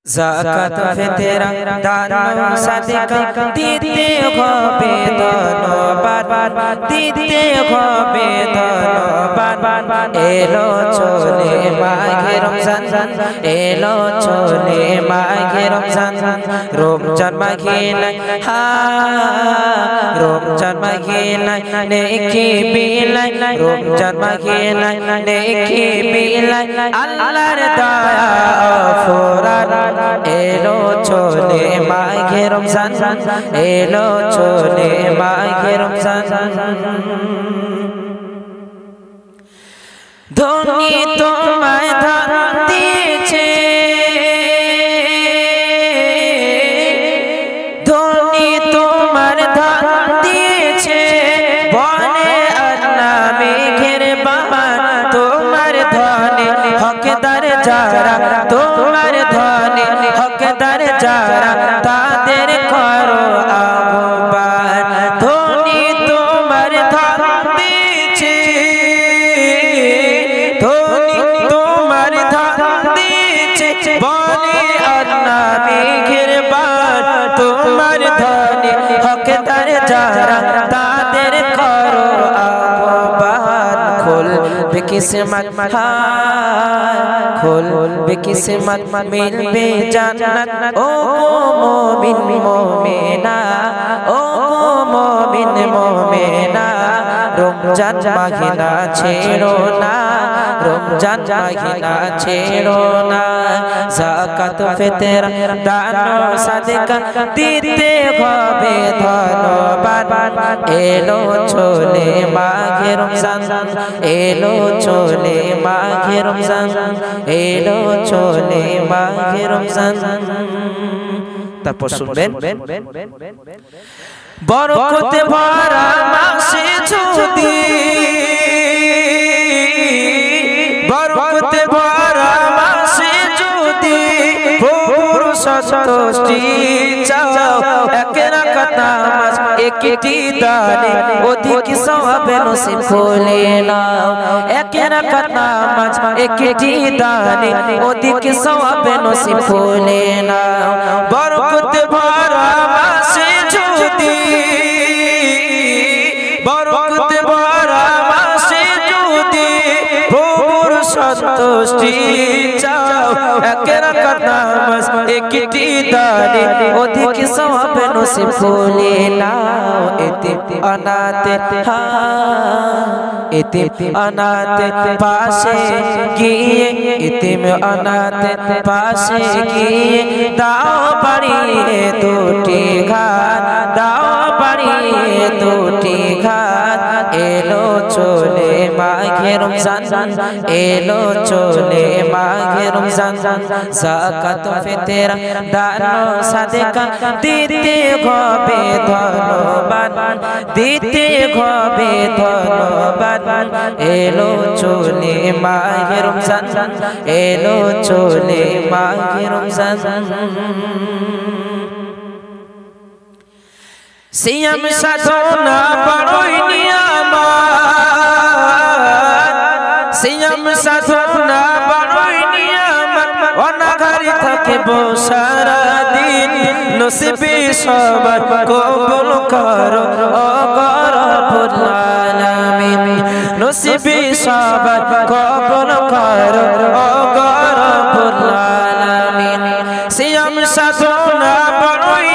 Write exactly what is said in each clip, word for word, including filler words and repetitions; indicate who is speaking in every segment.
Speaker 1: जाकात फितरा दान सदका दीते হবে ধন্যবাদ दीते হবে ধন্যবাদ এলো চলে মাঘে রমজান এলো চলে মাঘে রমজান রমজান মাঘে নাই হা রমজান মাঘে নাই নেকি বিলাই রমজান মাঘে নাই নেকি বিলাই আল্লাহর দয়া ফরাত এলো চলে মাঘে রমজান এলো চলে মাঘে রমজান ধনী তোমায় ধন দিয়েছে ধনী তোমার ধন দিয়েছে বনে আল্লাহ মেঘের বাহার তোমার ধনে হকদার যারা তোমার ধনে হকদার যারা তাদের করো আহ্বান ধনী তোমার ধন দিয়েছে ধনী তোমার ধন দিয়েছে বনে আল্লাহ মেঘের বাহার তোমার ধনে হকদার যারা তাদের করো আহ্বান খোল বেকিসমত खोल बेकिस्मत मिलबे जन्नत ओ मोमिन मोमिना ओ मोमिन मोमिना रमजान महीना छेड़ो ना रमजान महीना छेड़ो ना जाकात फितरा दान सदका दीते হবে ধন্যবাদ এলো চলে মাঘে রমজান এলো চলে মাঘে রমজান এলো চলে মাঘে রমজান তারপর শুনবেন বরকতে ভরা মাসে যদি বরকতে ভরা মাসে যদি প্রভুর সন্তুষ্টি চাও এক রাকাত নামাজ একটি দানে অধিক সওয়াবে নসিব করে নাও এক রাকাত নামাজ একটি দানে অধিক সওয়াবে নসিব করে নাও বরকতে ভরা মাসে যদি বরকতে ভরা মাসে যদি প্রভুর সন্তুষ্টি চাও এক রাকাত নামাজ একটি দানে অধিক সওয়াবে নসিব করে নাও এতে অনাথে হা এতে অনাথে পাশে গিয়ে এতিম অনাথে পাশে গিয়ে দাও বাড়িয়ে দুটি ঘাট দাও বাড়িয়ে দুটি ঘাট এলো চলে মাঘে রমজান এলো চলে মাঘে রমজান যাকাত ফিতরা দান সদকা দিতে হবে ধন্যবাদ দিতে হবে ধন্যবাদ এলো চলে মাঘে রমজান এলো চলে মাঘে রমজান সিয়াম সাধনা বড়ই নিয়ামত সিয়াম সাধনা বড়ই নিয়ামত অনাঘারি থাকিব সারা দিন নসিবে সবার কবুল করো ও রব্বুল আলামিন নসিবে সবার কবুল করো ও রব্বুল আলামিন সিয়াম সাধনা বড়ই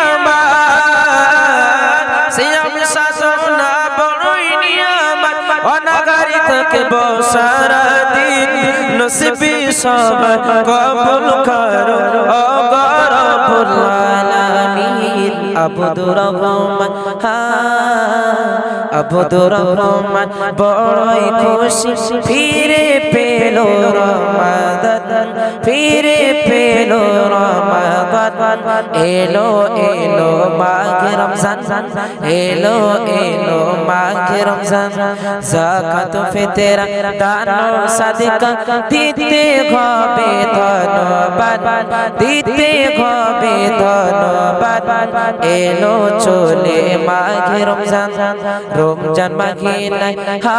Speaker 1: অনাগারি থাকিব সারা দিন নসিবে সবার কবুল করো ও রব্বুল আলামিন আব্দুর রহমান হা আব্দুর রহমান বড়ই খুশি ফিরে পেল রমাদান ফিরে পেল রমাদান এলো এলো মাঘে রমজান এলো এলো মাঘে রমজান যাকাত ফিতরা দান সদকা দিতে হবে ধন্যবাদ দিতে হবে ধন্যবাদ এলো চলে মাঘে রমজান রমজান মাঘে নাই হা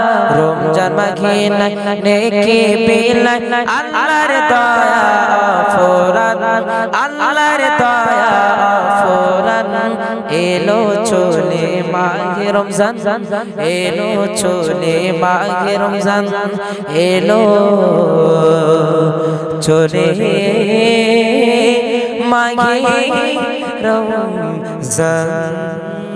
Speaker 1: রমজান মাঘে নাই নেকি বিলাই আল্লাহর দয়া এলো চলে মাহে রমজান এলো চলে মাহে রমজান এলো চলে মাহে রমজান